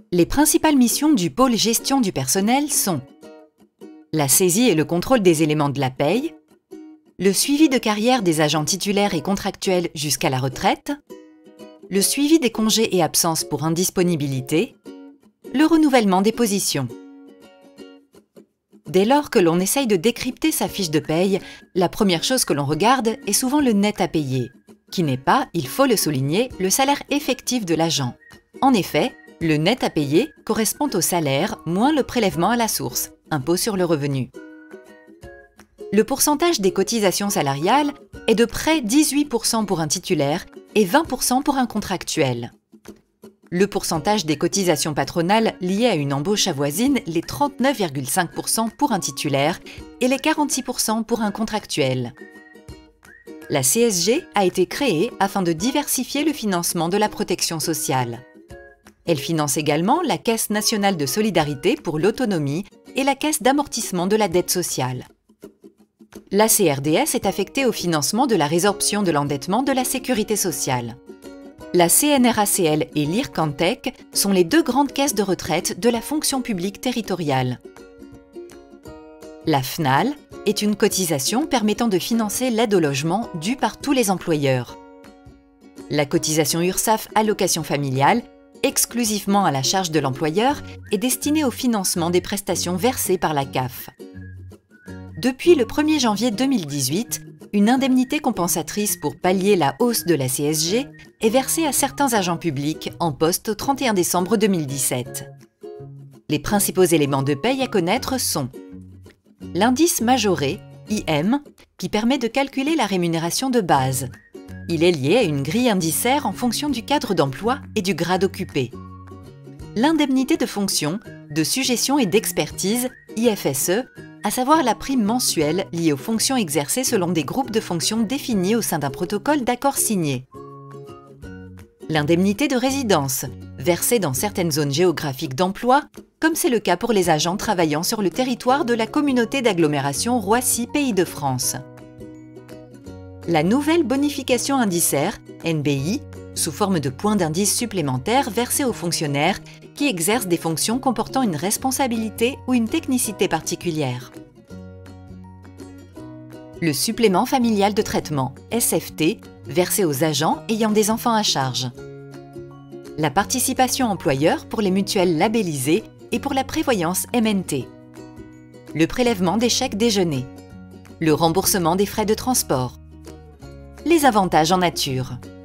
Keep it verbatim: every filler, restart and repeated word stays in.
Les principales missions du pôle gestion du personnel sont la saisie et le contrôle des éléments de la paye, le suivi de carrière des agents titulaires et contractuels jusqu'à la retraite, le suivi des congés et absences pour indisponibilité, le renouvellement des positions. Dès lors que l'on essaye de décrypter sa fiche de paye, la première chose que l'on regarde est souvent le net à payer, qui n'est pas, il faut le souligner, le salaire effectif de l'agent. En effet, le net à payer correspond au salaire moins le prélèvement à la source, impôt sur le revenu. Le pourcentage des cotisations salariales est de près dix-huit pour cent pour un titulaire et vingt pour cent pour un contractuel. Le pourcentage des cotisations patronales liées à une embauche avoisine les trente-neuf virgule cinq pour cent pour un titulaire et les quarante-six pour cent pour un contractuel. La C S G a été créée afin de diversifier le financement de la protection sociale. Elle finance également la Caisse nationale de solidarité pour l'autonomie et la Caisse d'amortissement de la dette sociale. La C R D S est affectée au financement de la résorption de l'endettement de la sécurité sociale. La C N R A C L et l'IRCANTEC sont les deux grandes caisses de retraite de la fonction publique territoriale. La F N A L est une cotisation permettant de financer l'aide au logement due par tous les employeurs. La cotisation URSSAF allocation familiale, exclusivement à la charge de l'employeur, est destinée au financement des prestations versées par la C A F. Depuis le premier janvier deux mille dix-huit, une indemnité compensatrice pour pallier la hausse de la C S G est versée à certains agents publics en poste au trente et un décembre deux mille dix-sept. Les principaux éléments de paye à connaître sont l'indice majoré, I M, qui permet de calculer la rémunération de base. Il est lié à une grille indiciaire en fonction du cadre d'emploi et du grade occupé. L'indemnité de fonction, de suggestion et d'expertise, I F S E, à savoir la prime mensuelle liée aux fonctions exercées selon des groupes de fonctions définis au sein d'un protocole d'accord signé. L'indemnité de résidence, versée dans certaines zones géographiques d'emploi, comme c'est le cas pour les agents travaillant sur le territoire de la communauté d'agglomération Roissy-Pays de France. La nouvelle bonification indiciaire, N B I, sous forme de points d'indice supplémentaires versés aux fonctionnaires qui exercent des fonctions comportant une responsabilité ou une technicité particulière. Le supplément familial de traitement, S F T, versé aux agents ayant des enfants à charge. La participation employeur pour les mutuelles labellisées et pour la prévoyance M N T. Le prélèvement des chèques déjeuner. Le remboursement des frais de transport. Les avantages en nature.